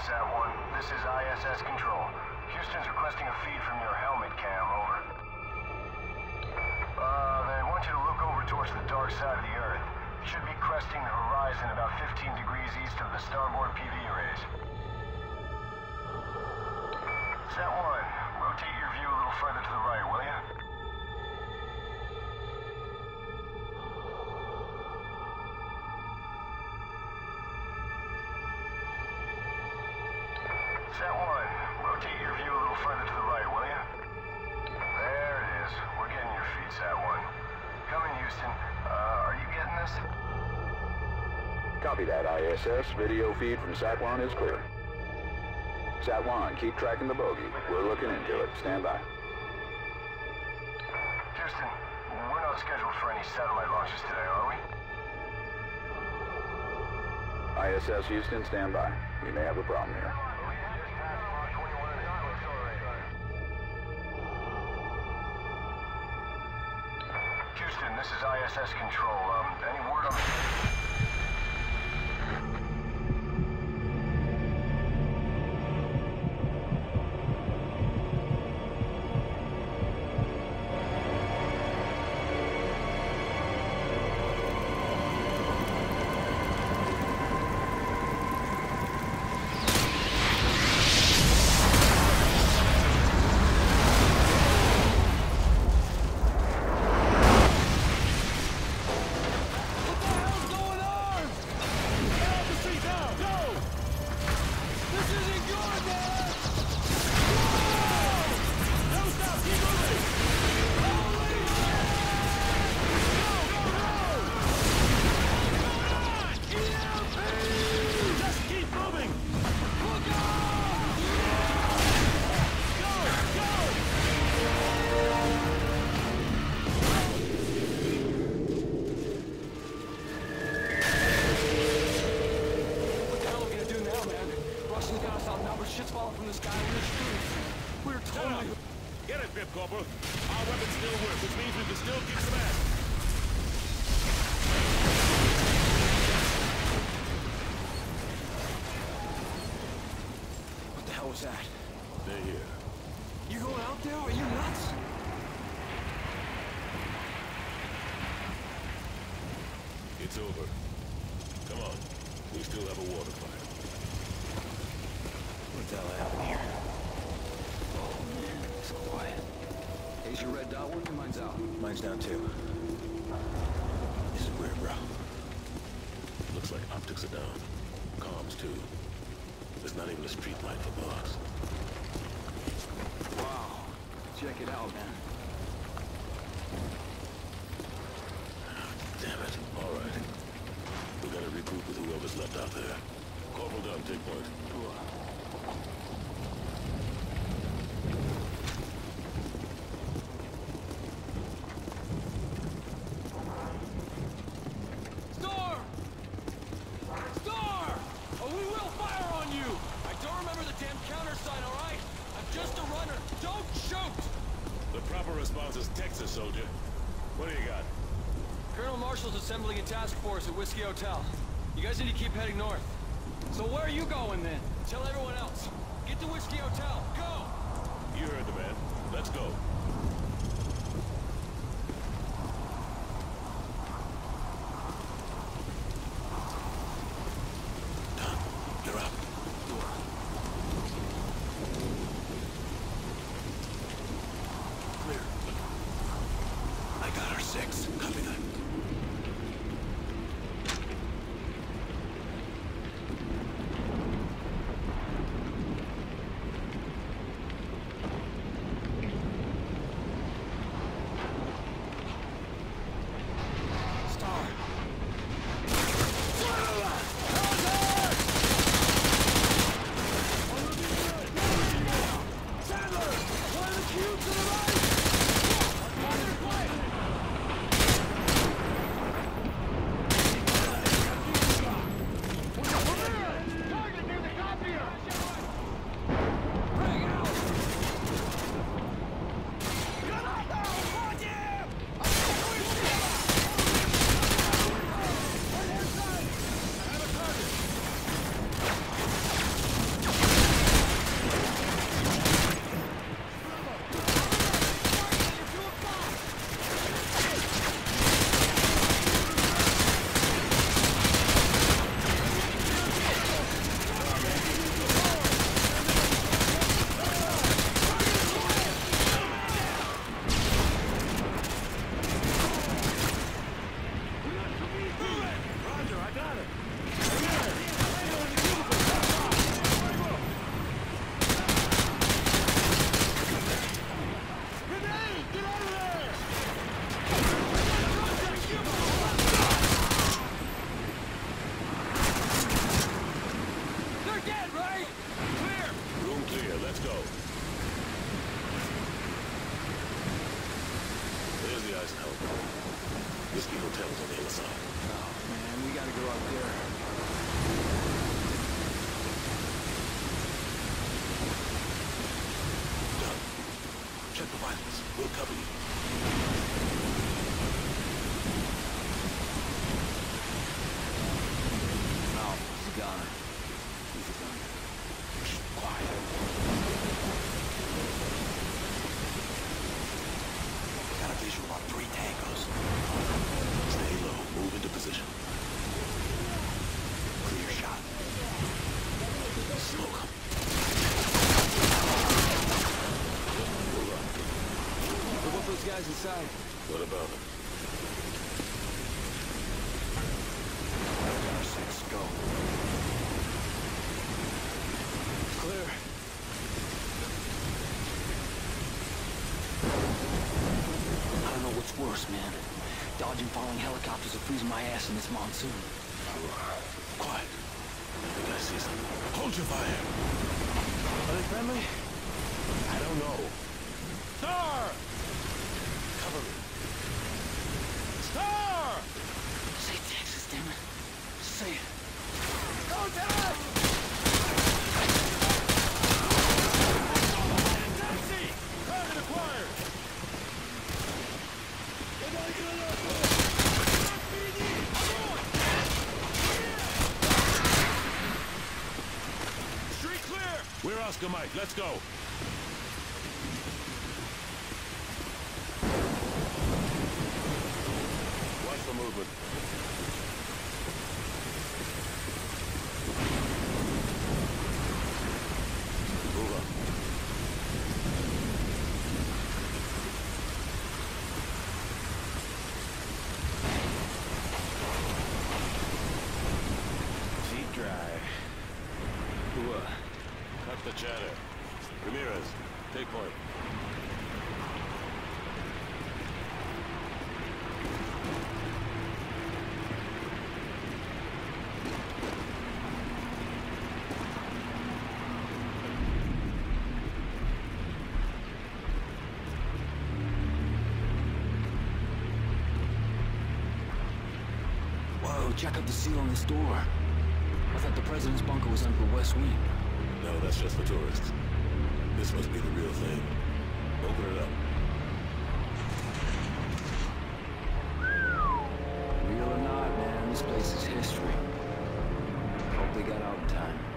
Sat-1. This is ISS Control. Houston's requesting a feed from your helmet cam, over. They want you to look over towards the dark side of the Earth. You should be cresting the horizon about 15 degrees east of the starboard PV arrays. Sat-1, rotate your view a little further to the right, will you? Sat-1, rotate your view a little further to the right, will you? There it is. We're getting your feed, Sat-1. Come in, Houston. Are you getting this? Copy that, ISS. Video feed from Sat-1 is clear. Sat-1, keep tracking the bogey. We're looking into it. Stand by. Houston, we're not scheduled for any satellite launches today, are we? ISS Houston, stand by. We may have a problem here. Houston, this is ISS Control. Any word on the... Corporal. Our weapons still work, which means we can still kick some ass. What the hell was that? They're here. You going out there? Are you nuts? It's over. Come on. We still have a water fight. What the hell happened here? Oh man, it's quiet. Is your red dot working? Mine's out. Mine's down too. This is weird, bro. Looks like optics are down. Comms too. There's not even a street light for boss. Wow. Check it out, man. Damn it. All right. We gotta regroup with whoever's left out there. Corporal down, take point. Soldier. What do you got? Colonel Marshall's assembling a task force at Whiskey Hotel. You guys need to keep heading north. So where are you going then? Tell everyone else. Get to Whiskey Hotel. Go! You heard the man. Let's go. Done. You're up. Clear. I got our 6. Copy that. Whiskey Hotel is on the other side. Oh, man, we gotta go out there. Done. Check the vitals. We'll cover you. No, he's a gunner. He's a gunner. Shh, quiet. Got a visual on 3 tangos. Stay low. Move into position. Clear shot. Smoke 'em. Move up. What about those guys inside? What about them? 6, go. Clear. I don't know what's worse, man. Dodging falling helicopters or freezing my ass in this monsoon. Quiet. I think I see something. Hold your fire. Are they friendly? I don't know. Star! Cover me. Star! Say Texas, damn it. Say it. Contact! Taxi! Target acquired! Street clear! We're Oscar Mike. Let's go. Watch the movement. Move up. Feet dry. Cut the chatter. Ramirez, take point. Whoa, check out the seal on this door. I thought the president's bunker was under the west wing. No, that's just for tourists. This must be the real thing. Open it up. Real or not, man, this place is history. Hope they got out in time.